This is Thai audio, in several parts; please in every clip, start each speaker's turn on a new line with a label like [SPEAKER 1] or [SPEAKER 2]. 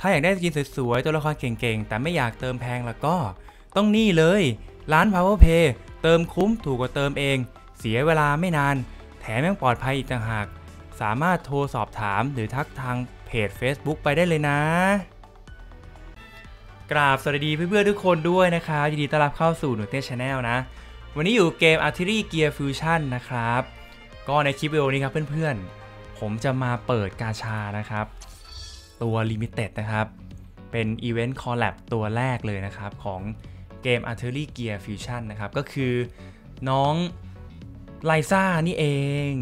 [SPEAKER 1] ถ้าอยากได้สกินสวยๆตัวละครเก่งๆแต่ไม่อยากเติมแพงแล้วก็ต้องนี่เลยร้าน Power Pay เติมคุ้มถูกกว่าเติมเองเสียเวลาไม่นานแถมยังปลอดภัยอีกต่างหากสามารถโทรสอบถามหรือทักทางเพจ Facebook ไปได้เลยนะกราบสวัสดีเพื่อนๆทุกคนด้วยนะครับยินดีต้อนรับเข้าสู่หนูเต้ Channel นะวันนี้อยู่เกม Artillery Gear Fusion นะครับก็ในคลิปวิดีโอนี้ครับเพื่อนๆผมจะมาเปิดกาชานะครับตัว Limited นะครับเป็นอีเวนต์คอลแลบตัวแรกเลยนะครับของเกม Artillery Gear Fusion นะครับก็คือน้องไลซ่านี่เอง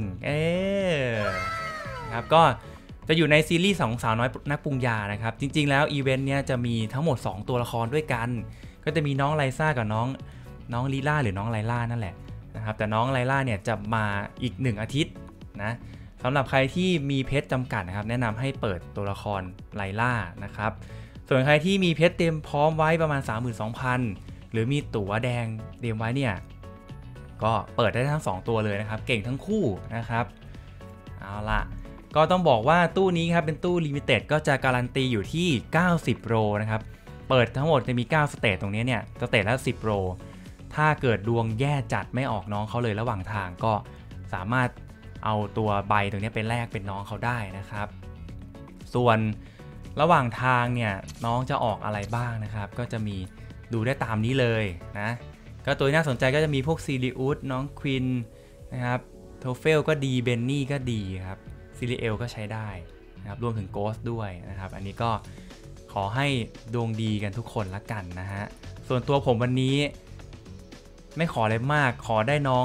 [SPEAKER 1] ครับก็จะอยู่ในซีรีส์สองสาวน้อยนักปรุงยานะครับจริงๆแล้วอีเวนต์เนี้ยจะมีทั้งหมด2ตัวละครด้วยกันก็จะมีน้องไลซ่ากับน้องลีล่าหรือน้องไลล่านั่นแหละนะครับแต่น้องไลล่าเนี่ยจะมาอีก1อาทิตย์นะสำหรับใครที่มีเพชรจำกัดนะครับแนะนำให้เปิดตัวละครไลล่านะครับส่วนใครที่มีเพชรเต็มพร้อมไว้ประมาณ 32,000 หรือมีตั๋วแดงเตรียมไว้เนี่ยก็เปิดได้ทั้ง2ตัวเลยนะครับเก่งทั้งคู่นะครับเอาละก็ต้องบอกว่าตู้นี้ครับเป็นตู้ Limited ก็จะการันตีอยู่ที่90โรนะครับเปิดทั้งหมดจะมี9สเตจตรงนี้เนี่ยสเตจละ10โรถ้าเกิดดวงแย่จัดไม่ออกน้องเขาเลยระหว่างทางก็สามารถเอาตัวใบตรงนี้ไปแลกเป็นน้องเขาได้นะครับส่วนระหว่างทางเนี่ยน้องจะออกอะไรบ้างนะครับก็จะมีดูได้ตามนี้เลยนะก็ตัวน่าสนใจก็จะมีพวกซีริอุสน้องควินนะครับโทเฟลก็ดีเบนนี่ก็ดีครับซิริเอลก็ใช้ได้นะครับรวมถึงโกสด้วยนะครับอันนี้ก็ขอให้ดวงดีกันทุกคนละกันนะฮะส่วนตัวผมวันนี้ไม่ขออะไรมากขอได้น้อง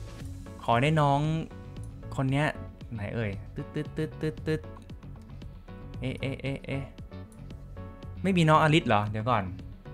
[SPEAKER 1] คนเนี้ยไหนเอ่ยตึ๊ดเอ๊ะไม่มีน้องอลิสเหรอเดี๋ยวก่อน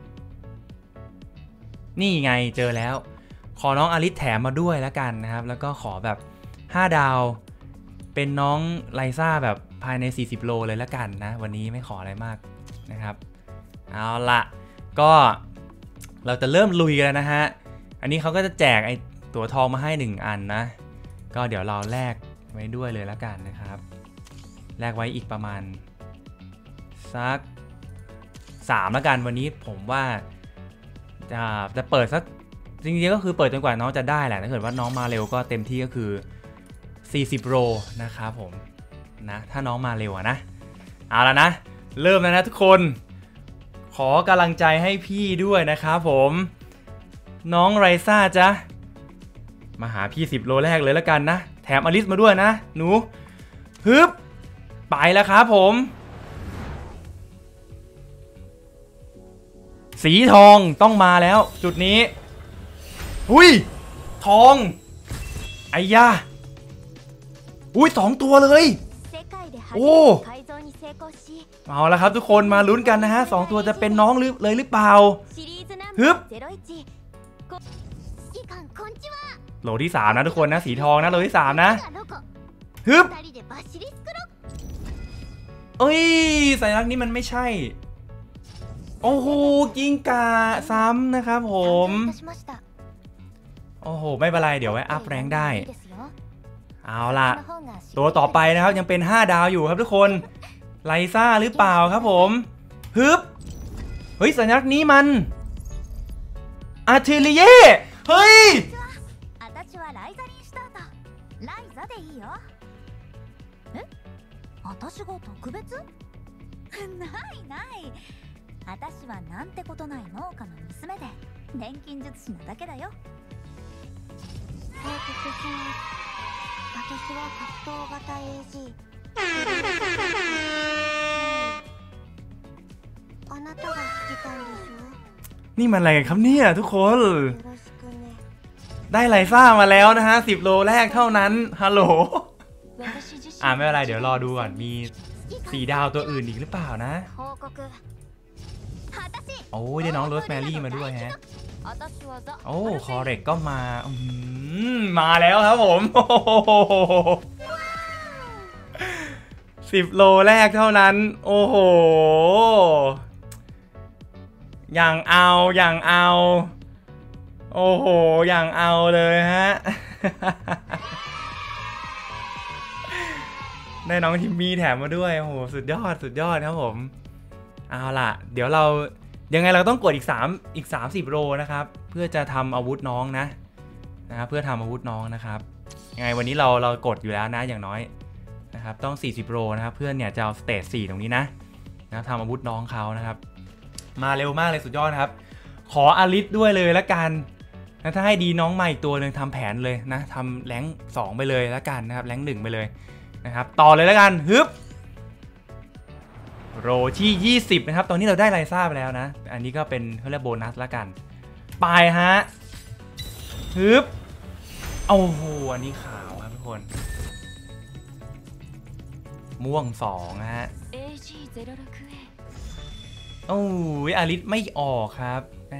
[SPEAKER 1] นี่ไงเจอแล้วขอน้องอลิสแถมมาด้วยแล้วกันนะครับแล้วก็ขอแบบ5ดาวเป็นน้องไลซ่าแบบภายใน40โลเลยแล้วกันนะวันนี้ไม่ขออะไรมากนะครับเอาละก็เราจะเริ่มลุยกันแล้วนะฮะอันนี้เขาก็จะแจกไอตัวทองมาให้1อันนะก็เดี๋ยวเราแลกไว้ด้วยเลยแล้วกันนะครับแลกไว้อีกประมาณสัก3แล้วกันวันนี้ผมว่าจะเปิดสักจริงๆก็คือเปิดจนกว่าน้องจะได้แหละถ้าเกิดว่าน้องมาเร็วก็เต็มที่ก็คือ40โรนะครับผมนะถ้าน้องมาเร็วนะเอาละนะเริ่มแล้วนะทุกคนขอกำลังใจให้พี่ด้วยนะครับผมน้องไรซ่าจ๊ะมาหาพี่10โลแรกเลยแล้วกันนะแถมอลิสมาด้วยนะหนูฮึบไปแล้วครับผมสีทองต้องมาแล้วจุดนี้อุ้ยทองไอ้ยาอุ้ย2ตัวเลยโอ้เอาละครับทุกคนมาลุ้นกันนะฮะ2ตัวจะเป็นน้องเลยหรือเปล่าฮึบโหลที่3นะทุกคนนะสีทองนะโหลที่3นะฮึบเอ้ยสัญลักษณ์นี้มันไม่ใช่โอ้โหกิ้งก่าซ้ำนะครับผมโอ้โหไม่เป็นไรเดี๋ยวไว้อัพแรงได้เอาล่ะตัวต่อไปนะครับยังเป็น5ดาวอยู่ครับทุกคนไลซ่าหรือเปล่าครับผมฮึบเฮ้ยสัญลักษณ์นี้มันอาร์เทเลียเฮ้ย
[SPEAKER 2] 私はなんてことない農家の娘で錬金術師なだけだよ。報告します。私は格闘型 AG。あなたが好きたんでしょ？
[SPEAKER 1] นี่มันอะไรกันครับเนี่ยทุกคนได้ไลซ่ามาแล้วนะฮะ10โลแรกเท่านั้นฮัลโหลไม่เป็นไรเดี๋ยวรอดูก่อนมี4ดาวตัวอื่นอีกหรือเปล่านะโอ้ยได้น้องโรสแมรี่มาด้วยฮะโอ้คอเร็กก็มาแล้วครับผม10โลแรกเท่านั้นโอ้โหอย่างเอาโอ้โหอย่างเอาเลยฮะได้น้องทิมมี่แถมมาด้วยโอ้โหสุดยอดครับผมเอาล่ะเดี๋ยวเรายังไงเราต้องกดอีก30โลนะครับเพื่อจะทำอาวุธน้องนะครับเพื่อทำอาวุธน้องนะครับยังไงวันนี้เรากดอยู่แล้วนะอย่างน้อยนะครับต้อง40โลนะครับเพื่อนเนี่ยจะเอาสเตจ4ตรงนี้นะทำอาวุธน้องเขานะครับมาเร็วมากเลยสุดยอดครับขออลิสด้วยเลยละกันนะถ้าให้ดีน้องใหม่อีกตัวหนึ่งทำแผนเลยนะทำแรงค์2ไปเลยละกันนะครับแรงค์1ไปเลยนะครับต่อเลยละกันฮึบโรที่20นะครับตอนนี้เราได้ไลซ่าไปแล้วนะอันนี้ก็เป็นเขาเรียกโบนัสละกันไปฮะฮึบโอ้โหอันนี้ขาวครับทุกคนม่วง2นะฮะโอ้ยอลิสไม่ออกครับ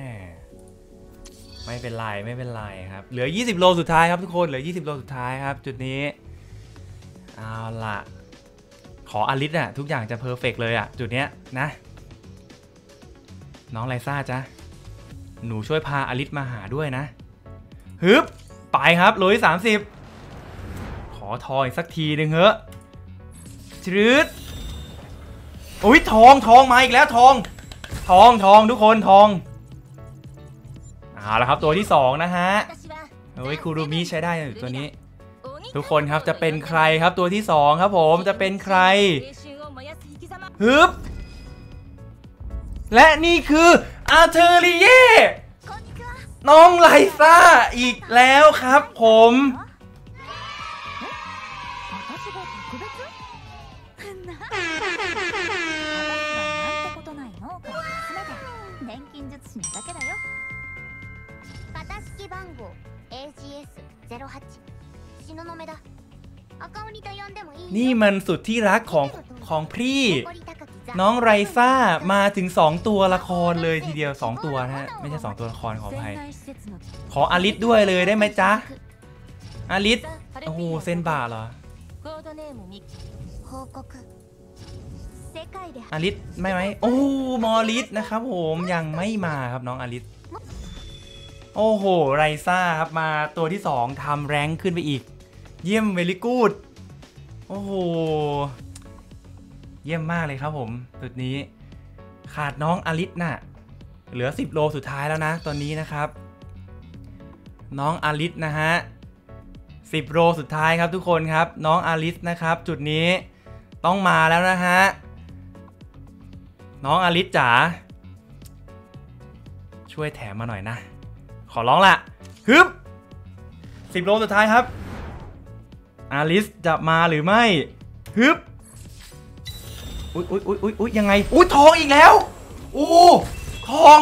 [SPEAKER 1] ไม่เป็นไรครับเหลือ20โลสุดท้ายครับทุกคนเหลือ20โลสุดท้ายครับจุดนี้เอาล่ะขออลิสอะทุกอย่างจะเพอร์เฟกต์เลยอะจุดเนี้ยนะน้องไลซ่าจ๊ะหนูช่วยพาอลิสมาหาด้วยนะฮึบไปครับโลที่30ขอทองอีกสักทีหนึ่งเฮ้จืดโอ้ยทองมาอีกแล้วทองทุกคนทองเอาละครับตัวที่2นะฮะโอ้ยคูรุมิใช้ได้ตัวนี้ทุกคนครับจะเป็นใครครับตัวที่2ครับผมจะเป็นใครฮึบและนี่คืออาร์เทอริเย่น้องไลซ่าอีกแล้วครับผมนี่มันสุดที่รักของพี่น้องไรซ่ามาถึง2ตัวละครเลยทีเดียว2ตัวนะฮะไม่ใช่2ตัวละครขออภัยขออลิสด้วยเลยได้ไหมจ๊ะอลิสโอ้โหเซนบาเหรออลิสไม่ไหมโอ้มอลิสนะครับผมยังไม่มาครับน้องอลิสโอ้โหไรซ่าครับมาตัวที่2ทำแรงขึ้นไปอีกเยี่ยมเวลิกูดโอ้โหเยี่ยมมากเลยครับผมจุดนี้ขาดน้องอลิสน่ะเหลือ10โลสุดท้ายแล้วนะตอนนี้นะครับน้องอลิสนะฮะ10โลสุดท้ายครับทุกคนครับน้องอลิสนะครับจุดนี้ต้องมาแล้วนะฮะน้องอลิสจ๋าช่วยแถมมาหน่อยนะขอร้องละฮึบ10โลสุดท้ายครับอลิสจะมาหรือไม่ฮึบอุ๊ยยังไงอุ๊ยทองอีกแล้วอู้ทอง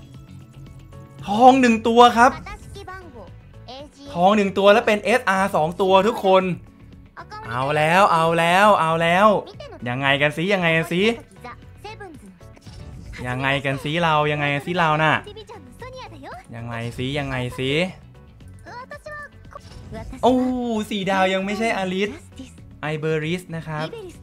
[SPEAKER 1] 1ตัวครับทอง1ตัวแล้วเป็น SR 2ตัวทุกคนเอาแล้วยังไงกันสิยังไงกันสิเราน่ะยังไงสิโอ้4 ดาวยังไม่ใช่อลิสไอเบอริสนะครับ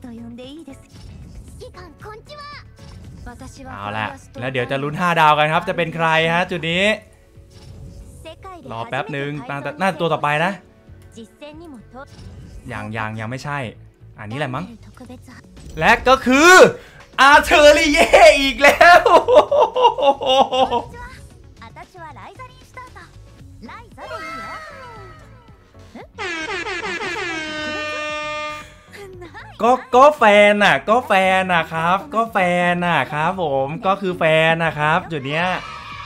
[SPEAKER 1] เอาละแล้วเดี๋ยวจะลุ้น5 ดาวกันครับจะเป็นใครฮะจุดนี้รอแป๊บหนึ่งน่าตัวต่อไปนะยังไม่ใช่อันนี้แหละมั้งและก็คืออาร์เทอริเย่อีกแล้วก็แฟนน่ะครับก็แฟนน่ะครับผมก็คือแฟนนะครับจุดเนี้ย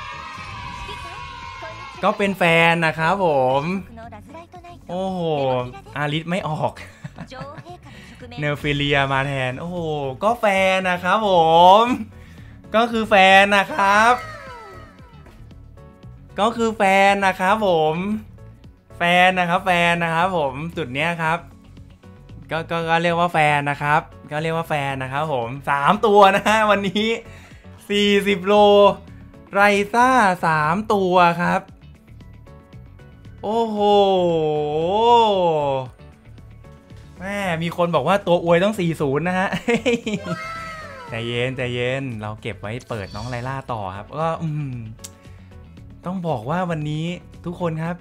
[SPEAKER 1] ก็เป็นแฟนนะครับผมโอ้โหอาริสไม่ออกเนอร์ฟิเลียมาแทนโอ้โหก็แฟนนะครับผมก็คือแฟนนะครับผมแฟนนะครับผมจุดเนี้ยครับก็เรียกว่าแฟนนะครับผม3ตัวนะฮะวันนี้40โลไรซ่า3ตัวครับโอ้โหแม่มีคนบอกว่าตัวอวยต้อง40นะฮะใจเย็นเราเก็บไว้เปิดน้องไลล่าต่อครับก็ต้องบอกว่าวันนี้ทุกคนครับ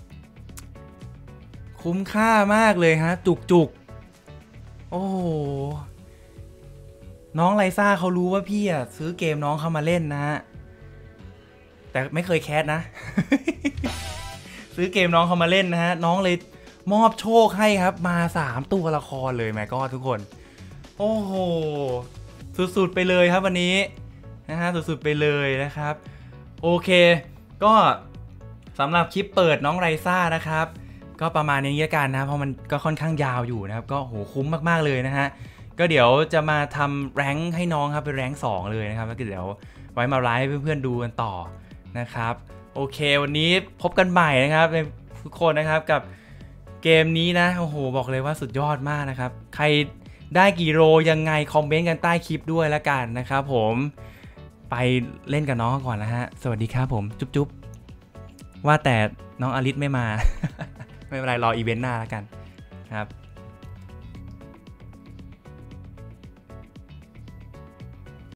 [SPEAKER 1] คุ้มค่ามากเลยฮะจุกโอ้โหน้องไลซ่าเขารู้ว่าพี่อ่ะซื้อเกมน้องเข้ามาเล่นนะฮะแต่ไม่เคยแคสนะ ซื้อเกมน้องเข้ามาเล่นนะฮะน้องเลยมอบโชคให้ครับมา3ตัวละครเลยแม่ก็ทุกคนโอ้โหสุดๆไปเลยครับวันนี้นะฮะสุดๆไปเลยนะครับโอเคก็สำหรับคลิปเปิดน้องไลซ่านะครับก็ประมาณนี้ละกันนะเพราะมันก็ค่อนข้างยาวอยู่นะครับก็โหคุ้มมากๆเลยนะฮะก็เดี๋ยวจะมาทำแรงค์ให้น้องครับเป็นแรงค์2เลยนะครับแล้วก็เดี๋ยวไว้มาไลฟ์ให้เพื่อนๆดูกันต่อนะครับโอเควันนี้พบกันใหม่นะครับทุกคนนะครับกับเกมนี้นะโอ้โหบอกเลยว่าสุดยอดมากนะครับใครได้กี่โลยังไงคอมเมนต์กันใต้คลิปด้วยละกันนะครับผมไปเล่นกับน้องก่อนนะฮะสวัสดีครับผมจุ๊บๆว่าแต่น้องอลิสไม่มา ไม่เป็นไรรออีเวนต์หน้าละกันครับ